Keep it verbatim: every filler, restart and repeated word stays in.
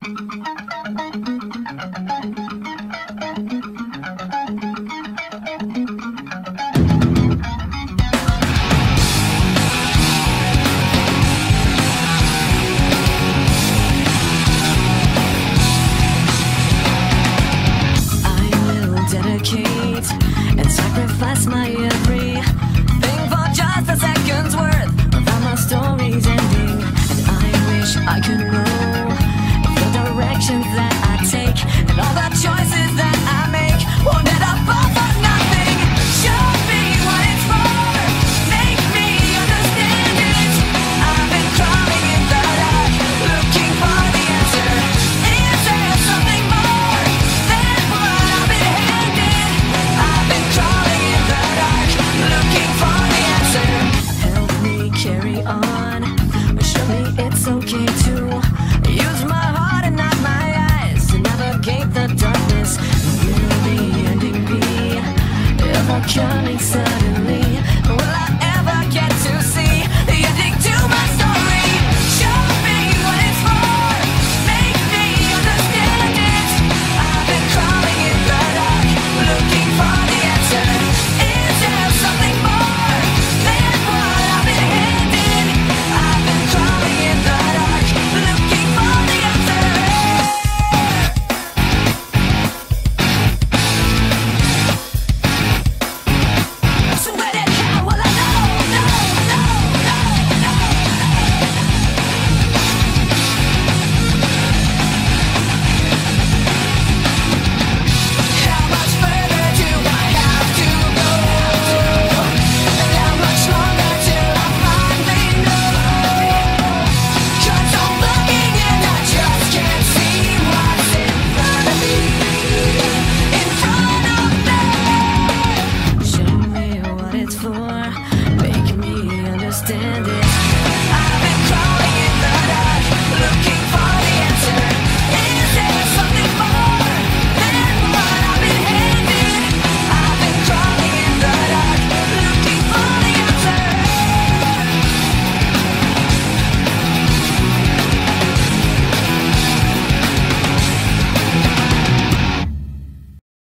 And sacrifice my everything for just a second's worth without my story's ending. And I wish I could know the directions that I take and all the choices that I make won't end up all for nothing. Show me what it's for, make me understand it. I've been crawling in the dark, looking for the answer. Is there something more than what I've been handed? I've been crawling in the dark, looking for the answer. Help me carry on, show me it's okay to use my heart and not my eyes to navigate the darkness. Will the ending be ever coming suddenly? Will I ever get to see the ending to my story? Show me what it's for, make me understand it. I've been crawling in the dark, looking for the answer. Is there something more than what I've been handed? I've been crawling in the dark, looking for the answer. So when and how will I know, know, know, know, know? How much further do I have to go? And how much longer till I finally know? 'Cause I'm looking and I just can't see what's in front of me. In front of me. Show me what it's for, make me understand it.